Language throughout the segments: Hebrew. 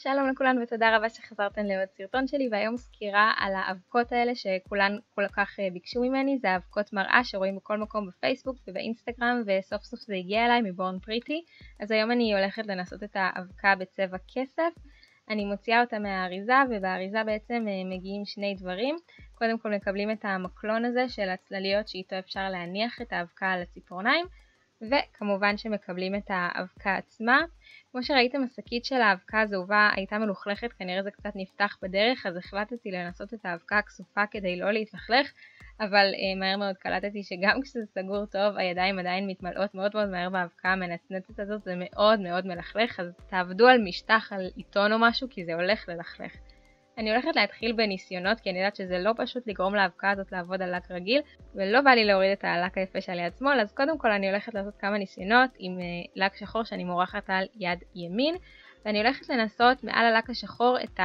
שלום לכולן ותודה רבה שחזרתן לעוד סרטון שלי, והיום סקירה על האבקות האלה שכולן כל כך ביקשו ממני. זה האבקות מראה שרואים בכל מקום בפייסבוק ובאינסטגרם, וסוף סוף זה הגיע אליי מבורן פריטי. אז היום אני הולכת לנסות את האבקה בצבע כסף. אני מוציאה אותה מהאריזה, ובאריזה בעצם מגיעים שני דברים. קודם כל מקבלים את המקלון הזה של הצלליות שאיתו אפשר להניח את האבקה על הציפורניים, וכמובן שמקבלים את האבקה עצמה. כמו שראיתם, השקית של האבקה הזהובה הייתה מלוכלכת, כנראה זה קצת נפתח בדרך, אז החלטתי לנסות את האבקה הכסופה כדי לא להתלכלך, אבל מהר מאוד קלטתי שגם כשזה סגור טוב, הידיים עדיין מתמלאות מאוד מאוד מהר באבקה המנצנצת הזאת, זה מאוד מאוד מלכלך, אז תעבדו על משטח, על עיתון או משהו, כי זה הולך ללכלך. אני הולכת להתחיל בניסיונות, כי אני יודעת שזה לא פשוט לגרום לאבקה הזאת לעבוד על לק רגיל, ולא בא לי להוריד את הלק היפה שעל יד שמאל, אז קודם כל אני הולכת לעשות כמה ניסיונות עם לק שחור שאני מורחת על יד ימין, ואני הולכת לנסות מעל הלק השחור את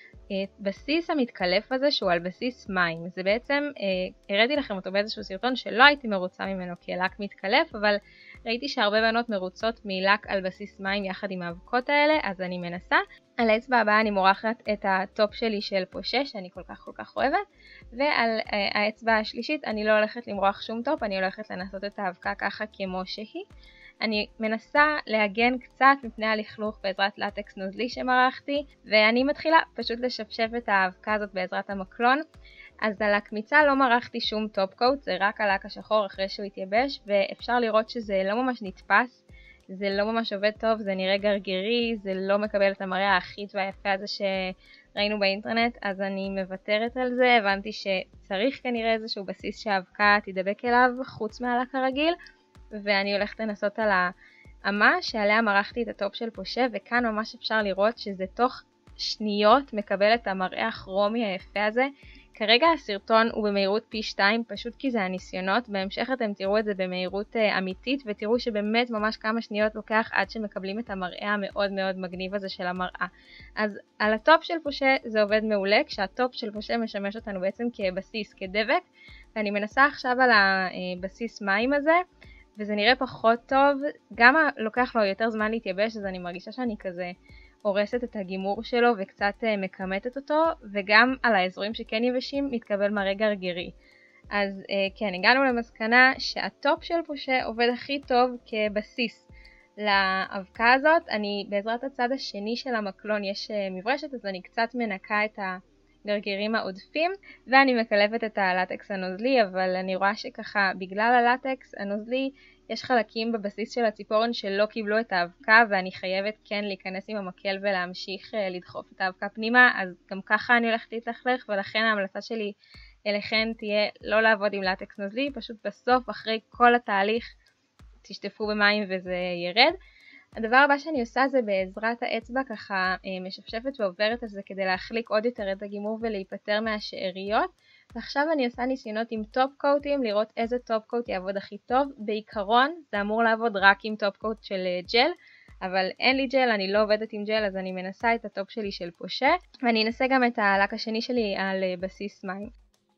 הבסיס המתקלף הזה שהוא על בסיס מים. זה בעצם, הראיתי לכם אותו באיזשהו סרטון שלא הייתי מרוצה ממנו כלק מתקלף, אבל ראיתי שהרבה בנות מרוצות מלק על בסיס מים יחד עם האבקות האלה, אז אני מנסה. על האצבע הבאה אני מורחת את הטופ שלי של פושה שאני כל כך אוהבת, ועל האצבע השלישית אני לא הולכת למרוח שום טופ, אני הולכת לנסות את האבקה ככה כמו שהיא. אני מנסה להגן קצת מפני הלכלוך בעזרת לטקס נוזלי שמרחתי, ואני מתחילה פשוט לשפשף את האבקה הזאת בעזרת המקלון. אז על הקמיצה לא מרחתי שום טופ קוט, זה רק הלק השחור אחרי שהוא התייבש, ואפשר לראות שזה לא ממש נתפס, זה לא ממש עובד טוב, זה נראה גרגירי, זה לא מקבל את המראה האחיד והיפה הזה שראינו באינטרנט, אז אני מוותרת על זה. הבנתי שצריך כנראה איזשהו בסיס שהאבקה תדבק אליו חוץ מהלק הרגיל, ואני הולכת לנסות על האמה שעליה מרחתי את הטופ של פושה, וכאן ממש אפשר לראות שזה תוך שניות מקבל את המראה הכרומי היפה הזה. כרגע הסרטון הוא במהירות פי 2, פשוט כי זה הניסיונות. בהמשך אתם תראו את זה במהירות אמיתית, ותראו שבאמת ממש כמה שניות לוקח עד שמקבלים את המראה המאוד מאוד מגניב הזה של המראה. אז על הטופ של פושה זה עובד מעולה, כשהטופ של פושה משמש אותנו בעצם כבסיס, כדבק, ואני מנסה עכשיו על הבסיס מים הזה, וזה נראה פחות טוב, גם לוקח לו יותר זמן להתייבש, אז אני מרגישה שאני כזה הורסת את הגימור שלו וקצת מקמטת אותו, וגם על האזורים שכן יבשים מתקבל מראה גרגירי. אז כן, הגענו למסקנה שהטופ של פושה עובד הכי טוב כבסיס לאבקה הזאת. אני בעזרת הצד השני של המקלון יש מברשת, אז אני קצת מנקה את הגרגירים העודפים, ואני מקלפת את הלטקס הנוזלי, אבל אני רואה שככה בגלל הלטקס הנוזלי יש חלקים בבסיס של הציפורן שלא קיבלו את האבקה, ואני חייבת כן להיכנס עם המקל ולהמשיך לדחוף את האבקה פנימה, אז גם ככה אני הולכת להתלכלך, ולכן ההמלצה שלי אליכן תהיה לא לעבוד עם לטקס נוזלי, פשוט בסוף אחרי כל התהליך תשטפו במים וזה ירד. הדבר הבא שאני עושה זה בעזרת האצבע ככה משפשפת ועוברת על זה כדי להחליק עוד יותר את הגימור ולהיפטר מהשאריות. ועכשיו אני עושה ניסיונות עם טופ קוטים, לראות איזה טופ קוט יעבוד הכי טוב. בעיקרון זה אמור לעבוד רק עם טופ קוט של ג'ל, אבל אין לי ג'ל, אני לא עובדת עם ג'ל, אז אני מנסה את הטופ שלי של פושה, ואני אנסה גם את הלק השני שלי על בסיס מים.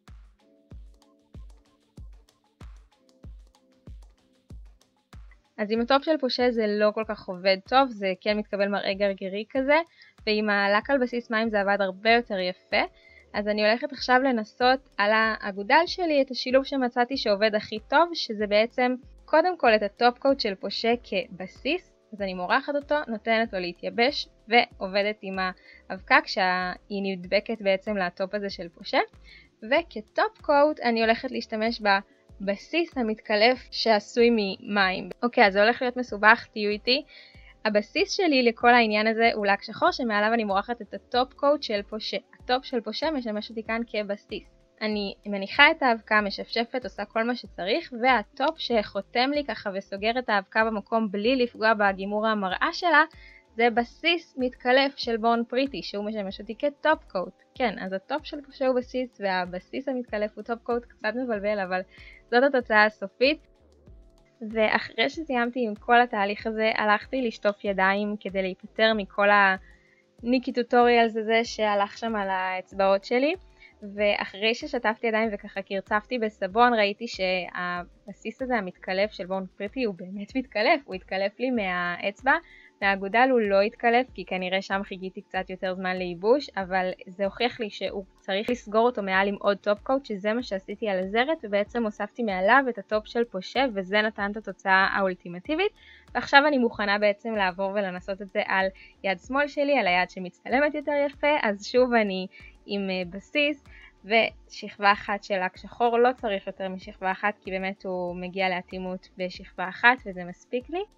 אז עם הטופ של פושה זה לא כל כך עובד טוב, זה כן מתקבל מראה גרגירי כזה, ועם הלק על בסיס מים זה עבד הרבה יותר יפה. אז אני הולכת עכשיו לנסות על האגודל שלי את השילוב שמצאתי שעובד הכי טוב, שזה בעצם קודם כל את הטופ קוט של פושה כבסיס, אז אני מורחת אותו, נותנת לו להתייבש, ועובדת עם האבקה כשהיא נדבקת בעצם לטופ הזה של פושה. וכטופ קוט אני הולכת להשתמש בבסיס המתקלף שעשוי ממים. אוקיי, אז זה הולך להיות מסובך, תהיו איתי. הבסיס שלי לכל העניין הזה הוא לק שחור שמעליו אני מורחת את הטופ קוט של פושה. הטופ של פושה משמש אותי כאן כבסיס. אני מניחה את האבקה, משפשפת, עושה כל מה שצריך, והטופ שחותם לי ככה וסוגר את האבקה במקום בלי לפגוע בגימור המראה שלה, זה בסיס מתקלף של בורן פריטי, שהוא משמש אותי כטופ קוט. כן, אז הטופ של פושה הוא בסיס, והבסיס המתקלף הוא טופ קוט, קצת מבלבל, אבל זאת התוצאה הסופית. ואחרי שסיימתי עם כל התהליך הזה, הלכתי לשטוף ידיים כדי להיפטר מכל הניקי טוטוריאלס הזה שהלך שם על האצבעות שלי. ואחרי ששטפתי ידיים וככה קרצפתי בסבון, ראיתי שהבסיס הזה המתקלף של בורן פריטי הוא באמת מתקלף, הוא התקלף לי מהאצבע, מהאגודל הוא לא התקלף, כי כנראה שם חיכיתי קצת יותר זמן לייבוש, אבל זה הוכיח לי שהוא צריך לסגור אותו מעל עם עוד טופ קוט, שזה מה שעשיתי על הזרת, ובעצם הוספתי מעליו את הטופ של פושה, וזה נתן את התוצאה האולטימטיבית. ועכשיו אני מוכנה בעצם לעבור ולנסות את זה על יד שמאל שלי, על היד שמצטלמת יותר יפה. אז שוב אני עם בסיס ושכבה אחת של לק שחור, לא צריך יותר משכבה אחת, כי באמת הוא מגיע לאטימות בשכבה אחת וזה מספיק לי.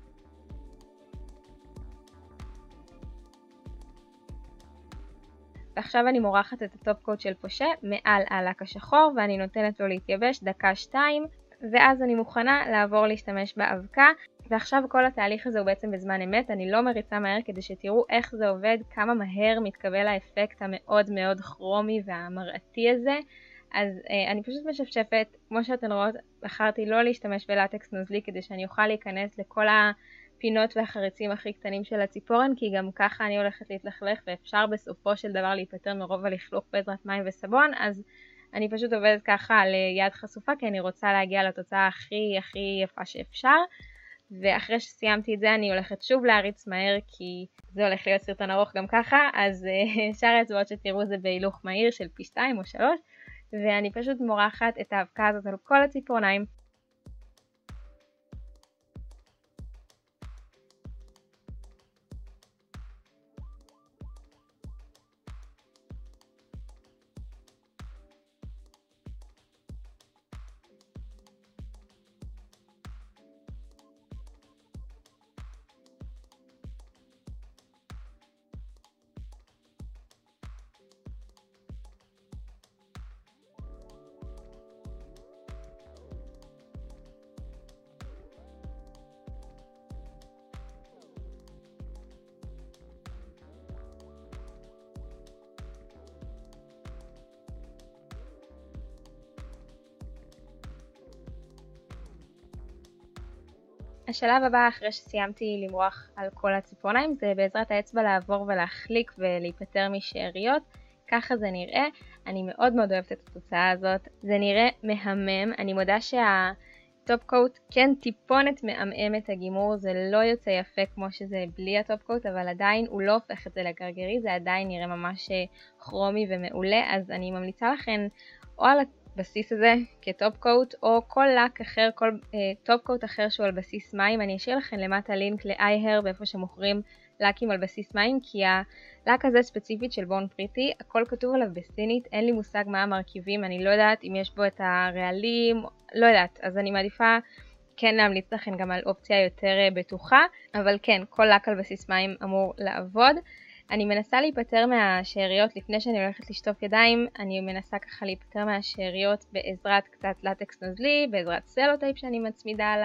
ועכשיו אני מורחת את הטופ קוט של פושה מעל הלק השחור, ואני נותנת לו להתייבש דקה-שתיים, ואז אני מוכנה לעבור להשתמש באבקה. ועכשיו כל התהליך הזה הוא בעצם בזמן אמת, אני לא מריצה מהר כדי שתראו איך זה עובד, כמה מהר מתקבל האפקט המאוד מאוד כרומי והמראתי הזה. אז אני פשוט משפשפת, כמו שאתן רואות, בחרתי לא להשתמש בלטקס נוזלי כדי שאני אוכל להיכנס לכל הפינות והחריצים הכי קטנים של הציפורן, כי גם ככה אני הולכת להתלכלך ואפשר בסופו של דבר להיפטר מרוב הלכלוך בעזרת מים וסבון. אז אני פשוט עובדת ככה על יד חשופה, כי אני רוצה להגיע לתוצאה הכי יפה שאפשר. ואחרי שסיימתי את זה אני הולכת שוב להריץ מהר, כי זה הולך להיות סרטון ארוך גם ככה, אז שאר האצבעות שתראו זה בהילוך מהיר של פי 2 או 3, ואני פשוט מורחת את האבקה הזאת על כל הציפורניים. השלב הבא אחרי שסיימתי למרוח על כל הציפורניים זה בעזרת האצבע לעבור ולהחליק ולהיפטר משאריות. ככה זה נראה, אני מאוד אוהבת את התוצאה הזאת, זה נראה מהמם. אני מודה שהטופ קוט כן טיפונת מעמעם את הגימור, זה לא יוצא יפה כמו שזה בלי הטופ קוט, אבל עדיין הוא לא הופך את זה לגרגרי, זה עדיין נראה ממש כרומי ומעולה. אז אני ממליצה לכם או על הבסיס הזה כטופ קוט, או כל לק אחר, כל טופ קוט אחר שהוא על בסיס מים. אני אשאיר לכם למטה לינק ל-iHerb איפה שמוכרים לקים על בסיס מים, כי הלק הזה ספציפית של בון פריטי, הכל כתוב עליו בסינית, אין לי מושג מה המרכיבים, אני לא יודעת אם יש בו את הרעלים, לא יודעת, אז אני מעדיפה כן להמליץ לכם גם על אופציה יותר בטוחה, אבל כן, כל לק על בסיס מים אמור לעבוד. אני מנסה להיפטר מהשאריות לפני שאני הולכת לשטוף ידיים, אני מנסה ככה להיפטר מהשאריות בעזרת קצת לטקס נוזלי, בעזרת סלוטייפ שאני מצמידה על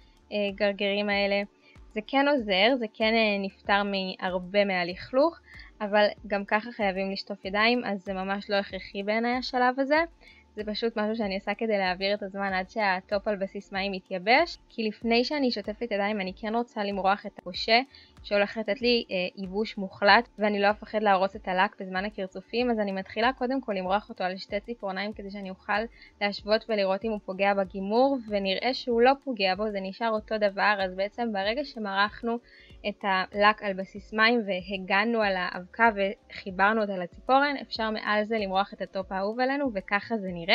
הגרגרים האלה. זה כן עוזר, זה כן נפטר מהרבה מהלכלוך, אבל גם ככה חייבים לשטוף ידיים, אז זה ממש לא הכרחי בעיניי השלב הזה. זה פשוט משהו שאני עושה כדי להעביר את הזמן עד שהטופ על בסיס מים יתייבש, כי לפני שאני שוטפת ידיים אני כן רוצה למרוח את הפושה שהולך לתת לי ייבוש מוחלט, ואני לא אפחד להרוס את הלק בזמן הקרצופים. אז אני מתחילה קודם כל למרוח אותו על שתי ציפורניים כדי שאני אוכל להשוות ולראות אם הוא פוגע בגימור, ונראה שהוא לא פוגע בו, זה נשאר אותו דבר. אז בעצם ברגע שמרחנו את הלק על בסיס מים והגענו על האבקה וחיברנו אותה לציפורן, אפשר מעל זה למרוח את הטופ האהוב עלינו, וככה זה נראה.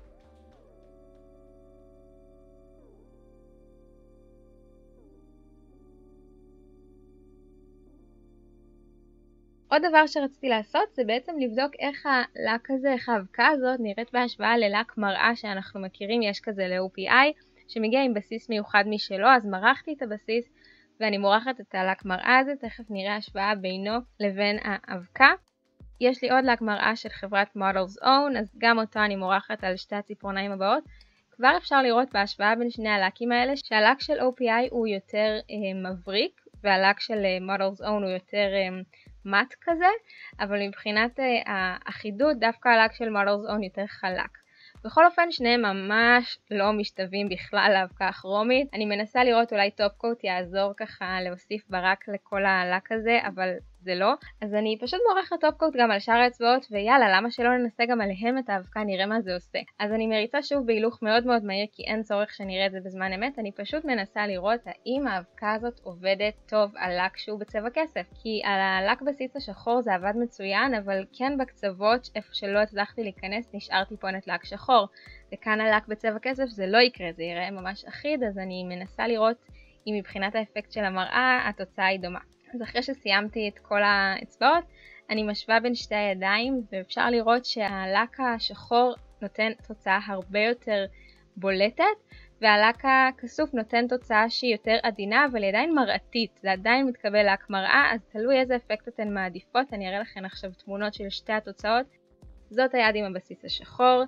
עוד דבר שרציתי לעשות זה בעצם לבדוק איך הלק הזה, איך האבקה הזאת נראית בהשוואה ללק מראה שאנחנו מכירים, יש כזה ל-OPI שמגיע עם בסיס מיוחד משלו. אז מרחתי את הבסיס ואני מורחת את הלק מראה הזה, תכף נראה השוואה בינו לבין האבקה. יש לי עוד לק מראה של חברת Model's Own, אז גם אותו אני מורחת על שתי הציפורניים הבאות. כבר אפשר לראות בהשוואה בין שני הלקים האלה שהלק של OPI הוא יותר מבריק, והלק של Model's Own הוא יותר מט כזה, אבל מבחינת האחידות דווקא הלק של Model's Own יותר חלק. בכל אופן שניהם ממש לא משתווים בכלל לאבקה הכרומית. אני מנסה לראות אולי טופ קוט יעזור ככה להוסיף ברק לכל הלק הזה, אבל זה לא. אז אני פשוט מורחת טופ קוט גם על שאר האצבעות, ויאללה, למה שלא ננסה גם עליהם את האבקה, נראה מה זה עושה. אז אני מריצה שוב בהילוך מאוד מאוד מהיר, כי אין צורך שנראה את זה בזמן אמת. אני פשוט מנסה לראות האם האבקה הזאת עובדת טוב על לק שהוא בצבע כסף, כי על הלק בסיס השחור זה עבד מצוין, אבל כן בקצוות איפה שלא הצלחתי להיכנס נשאר טיפונת לק שחור, וכאן הלק בצבע כסף זה לא יקרה, זה יראה ממש אחיד. אז אני מנסה לראות אם מבחינת האפקט של המראה התוצאה היא דומה. אז אחרי שסיימתי את כל האצבעות, אני משווה בין שתי הידיים, ואפשר לראות שהלק השחור נותן תוצאה הרבה יותר בולטת, והלק הכסוף נותן תוצאה שהיא יותר עדינה, אבל היא עדיין מראתית, זה עדיין מתקבל לק מראה, אז תלוי איזה אפקט אתן מעדיפות. אני אראה לכם עכשיו תמונות של שתי התוצאות. זאת היד עם הבסיס השחור,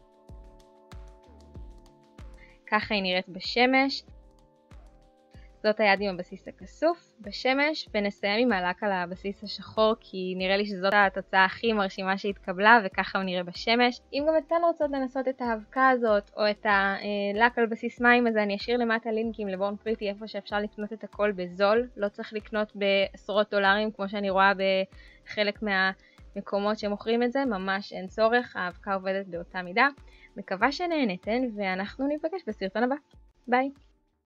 ככה היא נראית בשמש. זאת היד עם הבסיס הכסוף בשמש, ונסיים עם הלק על הבסיס השחור, כי נראה לי שזאת התוצאה הכי מרשימה שהתקבלה, וככה הוא נראה בשמש. אם גם אתן רוצות לנסות את האבקה הזאת, או את הלק על בסיס מים, אז אני אשאיר למטה לינקים לבורן פריטי, איפה שאפשר לקנות את הכל בזול. לא צריך לקנות בעשרות דולרים, כמו שאני רואה בחלק מהמקומות שמוכרים את זה, ממש אין צורך, האבקה עובדת באותה מידה. מקווה שנהנתן, ואנחנו ניפגש בסרטון הבא. ביי!